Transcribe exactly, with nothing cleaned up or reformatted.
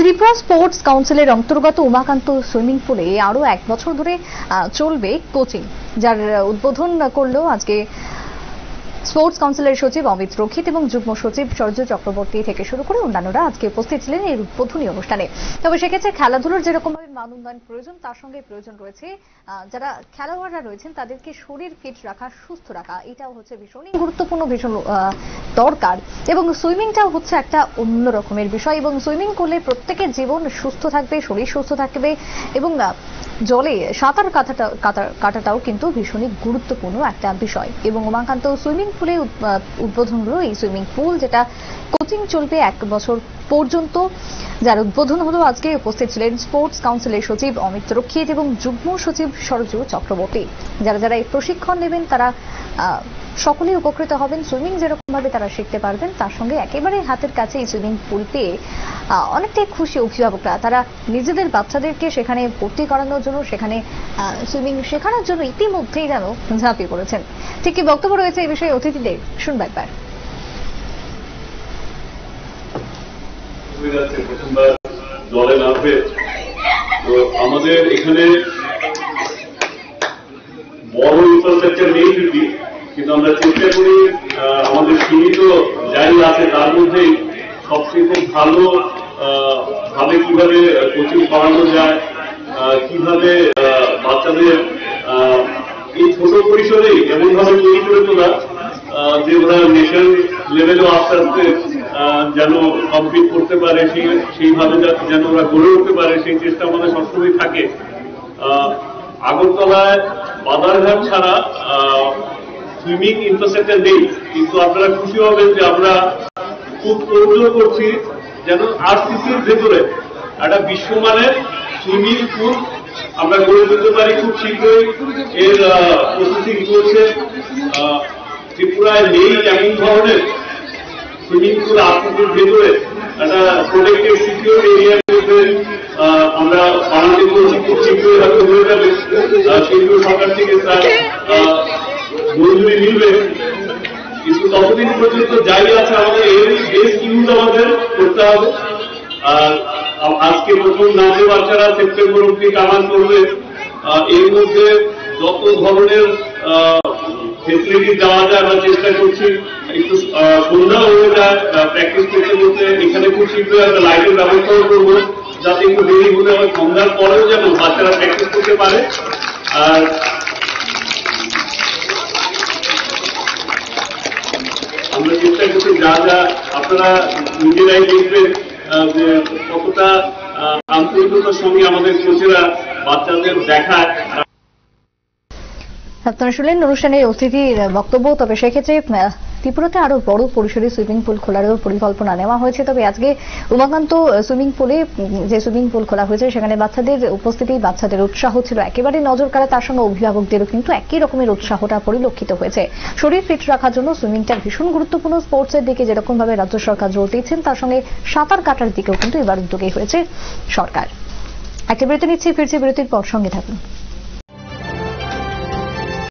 Tripura sports কাউন্সিলের অন্তর্গত Umakanta swimming পুলে আরো এক বছর ধরে চলবে কোচিং, যার উদ্বোধন করলো আজকে স্পোর্টস কাউন্সিলের সচিব অমিত রক্ষিত এবং যুগ্ম সচিব সরজু চক্রবর্তী থেকে শুরু করে অন্যান্যরা আজকে উপস্থিত ছিলেন এই উদ্বোধনী অনুষ্ঠানে। তবে সেক্ষেত্রে খেলাধুলার যেরকম ভাবে মান উন্নয়ন প্রয়োজন, তার সঙ্গে প্রয়োজন রয়েছে যারা খেলোয়াড়রা রয়েছেন তাদেরকে শরীর ফিট রাখা, সুস্থ রাখা, এটাও হচ্ছে ভীষণই গুরুত্বপূর্ণ, ভীষণ দরকার। এবং সুইমিংটাও হচ্ছে একটা অন্য রকমের বিষয়, এবং সুইমিং করলে প্রত্যেকের জীবন সুস্থ থাকবে, শরীর সুস্থ থাকবে, এবং জলে সাঁতার কাটাটা কাটাটাও কিন্তু ভীষণই গুরুত্বপূর্ণ একটা বিষয়। এবং উমাকান্ত সুইমিং পুলে উদ্বোধন হলো এই সুইমিং পুল, যেটা কোচিং চলবে এক বছর পর্যন্ত, যার উদ্বোধন হলো আজকে। উপস্থিত ছিলেন স্পোর্টস কাউন্সিলের সচিব অমিত রক্ষিত এবং যুগ্ম সচিব সরজু চক্রবর্তী। যারা যারা এই প্রশিক্ষণ নেবেন তারা সকলেই উপকৃত হবেন। সুইমিং যেরকম ভাবে তারা শিখতে পারবেন, তার সঙ্গে একেবারে হাতের কাছে এই সুইমিং পুল পেয়ে অনেকটাই খুশি অভিভাবকরা। তারা নিজেদের বাচ্চাদেরকে সেখানে ভর্তি করানোর জন্য, সেখানে সুইমিং শেখানোর জন্য ইতিমধ্যেই যেন ঝাঁপিয়ে পড়েছেন। ঠিক কি বক্তব্য রয়েছে এই বিষয়ে অতিথিদের, শুনবো একবার। জলে নামবে তো আমাদের এখানে বড় ইনফ্রাস্ট্রাকচার নেই ঠিকই, কিন্তু আমরা চেষ্টা করি আমাদের সীমিত জায়গা আছে তার মধ্যেই সবচেয়ে ভালো ভাবে কিভাবে কোচিং করানো যায়, কিভাবে বাচ্চাদের এই ছোট পরিসরেই এমন ভাবে তৈরি করে তোলা যে ওরা ন্যাশনাল লেভেলেও আস্তে আস্তে যেন কমপ্লিট করতে পারে, সেইভাবে যেন ওরা গড়ে উঠতে পারে, সেই চেষ্টা আমাদের সবসময় থাকে। আগরতলায় বাদারঘাট ছাড়া সুইমিং ইনফ্রাস্ট্রাকচার নেই, কিন্তু আপনারা খুশি হবেন যে আমরা খুব তৈরি করছি যেন আরসিসির ভেতরে একটা বিশ্বমানের সুইমিং পুল আমরা গড়ে তুলতে পারি। খুব শীঘ্রই এর প্রসেসিং চলছে। ত্রিপুরায় নেই এমন ধরনের সুইমিং পুল আরসিসির ভেতরে একটা প্রোটেক্টেড সিকিউর এরিয়ার মধ্যে আমরা বানাতে বলছি। খুব শীঘ্রই হয়তো হয়ে যাবে, কেন্দ্রীয় সরকার থেকে তার মঞ্জুরি মিলবে, কিন্তু ততদিন পর্যন্ত জায়গা আছে আমাদের এর বেশ ইউজ আমাদের করতে হবে। আর আজকে প্রথম নামে বাচ্চারা সেপ্টেম্বর অব্দি কামান করবে। এর মধ্যে যত ধরনের ফেসিলিটি দেওয়া যায় আমরা চেষ্টা করছি। একটু সন্ধ্যা হয়ে যায় প্র্যাকটিস করতে করতে, এখানে খুব শীঘ্রই একটা লাইটের ব্যবস্থাও করবো, যাতে একটু দেরি হলে হয় সন্ধ্যার পরেও যেন বাচ্চারা প্র্যাকটিস করতে পারে। আর আমরা চেষ্টা করছি যা যা আপনারা নিজেরাই দেখবেন যে কতটা আন্তরিকতার সঙ্গে আমাদের কোচেরা বাচ্চাদের দেখায়। আপনারা শুনলেন অনুষ্ঠানের অতিথির বক্তব্য। তবে সেক্ষেত্রে ত্রিপুরাতে আরো বড় পরিসরে সুইমিং পুল খোলারও পরিকল্পনা নেওয়া হয়েছে। তবে আজকে উমাকান্ত সুইমিং পুলে যে সুইমিং পুল খোলা হয়েছে, সেখানে বাচ্চাদের উপস্থিতি, বাচ্চাদের উৎসাহ ছিল একেবারে নজর কাড়া। তার সঙ্গে অভিভাবকদেরও কিন্তু একই রকমের উৎসাহটা পরিলক্ষিত হয়েছে। শরীর ফিট রাখার জন্য সুইমিংটা ভীষণ গুরুত্বপূর্ণ। স্পোর্টসের দিকে যেরকম ভাবে রাজ্য সরকার জোর দিচ্ছেন, তার সঙ্গে সাঁতার কাটার দিকেও কিন্তু এবার উদ্যোগী হয়েছে সরকার। একটা বিরতি নিচ্ছি, ফিরছি বিরতির পর, সঙ্গে থাকুন।